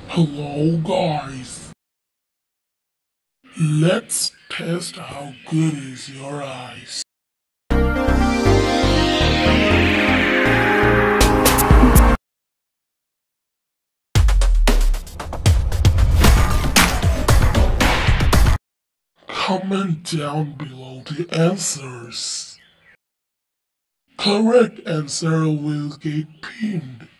Hello guys, let's test how good is your eyes. Comment down below the answers. Correct answer will get pinned.